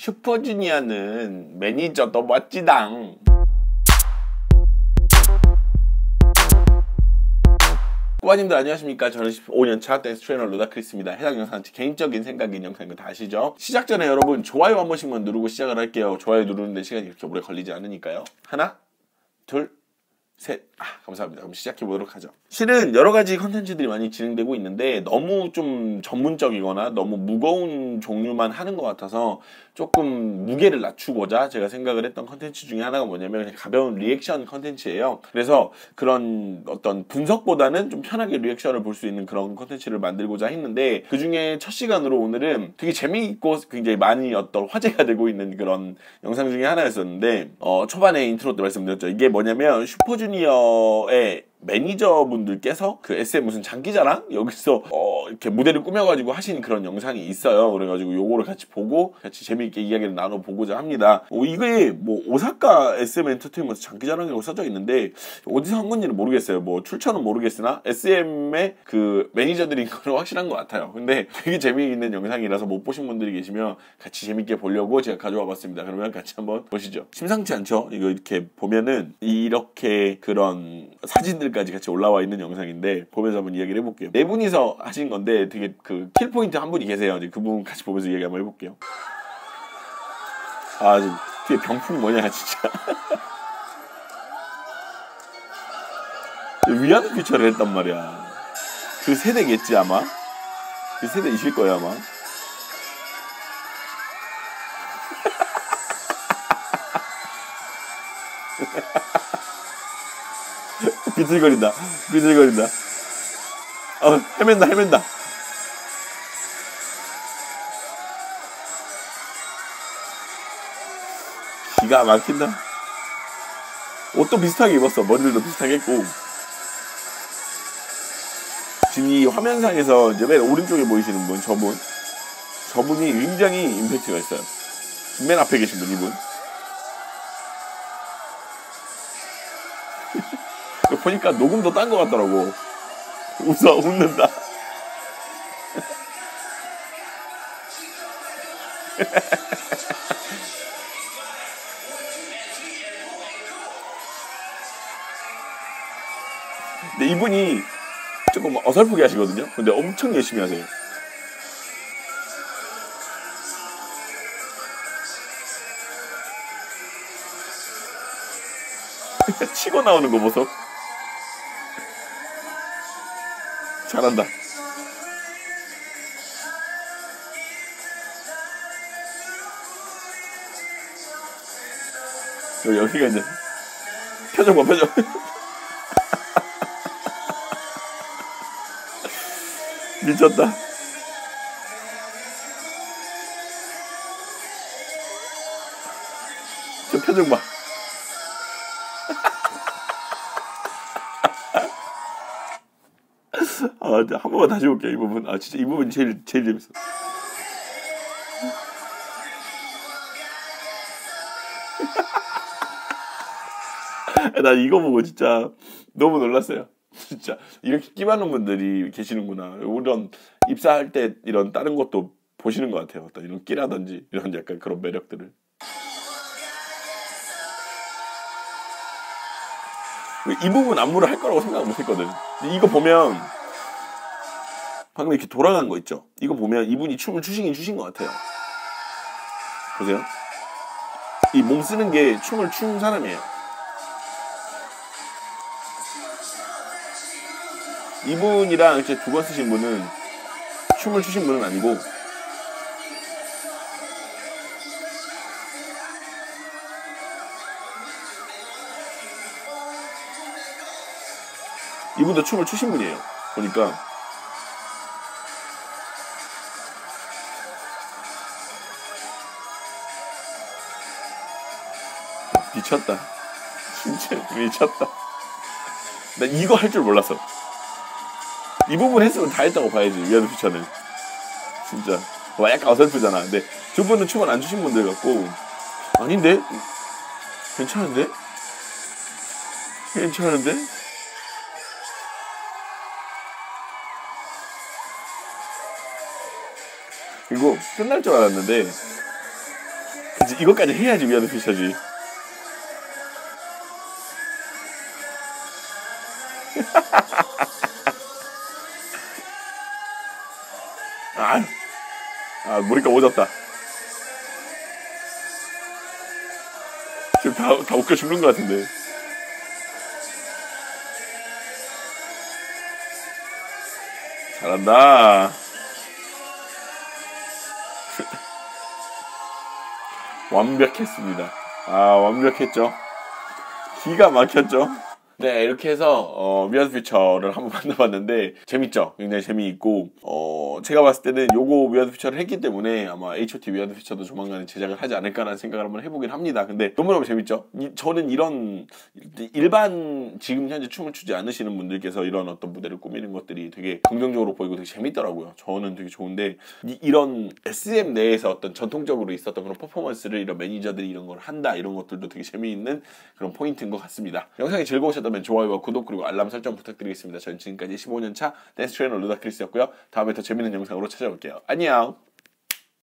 슈퍼주니어는 매니저도 멋지당. 꼬마님들 안녕하십니까. 저는 15년차 댄스 트레이너 루다크리스입니다. 해당 영상은 제 개인적인 생각인 영상인 거 다 아시죠? 시작 전에 여러분 좋아요 한 번씩만 누르고 시작을 할게요. 좋아요 누르는데 시간이 이렇게 오래 걸리지 않으니까요. 하나, 둘, 셋. 감사합니다. 그럼 시작해 보도록 하죠. 실은 여러 가지 컨텐츠들이 많이 진행되고 있는데 너무 좀 전문적이거나 너무 무거운 종류만 하는 것 같아서 조금 무게를 낮추고자 제가 생각을 했던 컨텐츠 중에 하나가 뭐냐면 그냥 가벼운 리액션 컨텐츠예요. 그래서 그런 어떤 분석보다는 좀 편하게 리액션을 볼 수 있는 그런 컨텐츠를 만들고자 했는데, 그 중에 첫 시간으로 오늘은 되게 재미있고 굉장히 많이 어떤 화제가 되고 있는 그런 영상 중에 하나였었는데, 초반에 인트로 때 말씀드렸죠. 이게 뭐냐면 슈퍼주니어의 매니저분들께서 그 SM 무슨 장기자랑 여기서 이렇게 무대를 꾸며가지고 하신 그런 영상이 있어요. 그래가지고 요거를 같이 보고 같이 재미있게 이야기를 나눠보고자 합니다. 이게 뭐 오사카 SM 엔터테인먼트 장기자랑이라고 써져 있는데 어디서 한 건지는 모르겠어요. 뭐 출처는 모르겠으나 SM의 그 매니저들인 건 확실한 것 같아요. 근데 되게 재미있는 영상이라서 못 보신 분들이 계시면 같이 재밌게 보려고 제가 가져와 봤습니다. 그러면 같이 한번 보시죠. 심상치 않죠? 이거 이렇게 보면은 이렇게 그런 사진들 까지 같이 올라와 있는 영상인데 보면서 한번 이야기를 해볼게요. 네 분이서 하신 건데 되게 그 킬포인트 한 분이 계세요. 이제 그분 같이 보면서 이야기 한번 해볼게요. 지금 뒤에 병풍 뭐냐 진짜. 위안드 피처를 했단 말이야. 그 세대겠지 아마. 그 세대이실 거예요 아마. 비틀거린다. 헤맨다. 기가 막힌다. 옷도 비슷하게 입었어. 머리들도 비슷하게 했고. 지금 이 화면상에서 이제 맨 오른쪽에 보이시는 분, 저분이 굉장히 임팩트가 있어요. 맨 앞에 계신 분, 이분. 보니까 녹음도 딴 것 같더라고. 웃는다. 근데 이분이 조금 어설프게 하시거든요. 근데 엄청 열심히 하세요. 치고 나오는 거 보소. 잘한다. 여기가 이제 표정 봐. 미쳤다. 저 표정 봐. 한 번만 다시 볼게요. 이 부분. 진짜 이 부분이 제일 재밌어. 나 이거 보고 진짜 너무 놀랐어요. 진짜 이렇게 끼 많은 분들이 계시는구나. 이런 입사할 때 이런 다른 것도 보시는 것 같아요. 어떤 이런 끼라든지 이런 약간 그런 매력들을. 이 부분 안무를 할 거라고 생각 못 했거든. 이거 보면 방금 이렇게 돌아간 거 있죠? 이거 보면 이분이 춤을 추신 것 같아요. 보세요. 이 몸 쓰는 게 춤을 추는 사람이에요. 이분이랑 이제 두 번 쓰신 분은 춤을 추신 분은 아니고, 이분도 춤을 추신 분이에요. 보니까 미쳤다. 진짜 미쳤다. 나 이거 할 줄 몰랐어. 이 부분 했으면 다 했다고 봐야지. 위아드 피처는 진짜 약간 어설프잖아. 근데 두 분은 춤을 안 추신 분들 같고. 아닌데? 괜찮은데? 이거 끝날 줄 알았는데 이것까지 해야지 위아더 피셔지. 머리가 오졌다. 지금 다 웃겨 죽는 것 같은데. 잘한다. 완벽했습니다. 완벽했죠. 기가 막혔죠. 네, 이렇게 해서 위아더 피처를 한번 만나봤는데 재밌죠? 굉장히 재미있고 제가 봤을 때는 요거 위아더 피처를 했기 때문에 아마 HOT 위아더 피처도 조만간 제작을 하지 않을까라는 생각을 한번 해보긴 합니다. 근데 너무너무 재밌죠? 저는 이런 일반 지금 현재 춤을 추지 않으시는 분들께서 이런 어떤 무대를 꾸미는 것들이 되게 긍정적으로 보이고 되게 재밌더라고요. 저는 되게 좋은데 이런 SM 내에서 어떤 전통적으로 있었던 그런 퍼포먼스를 이런 매니저들이 이런 걸 한다, 이런 것들도 되게 재미있는 그런 포인트인 것 같습니다. 영상이 즐거우셨다면 좋아요와 구독 그리고 알람 설정 부탁드리겠습니다. 저는 지금까지 15년차 댄스 트레이너 루다크리스였고요. 다음에 더 재밌는 영상으로 찾아올게요. 안녕.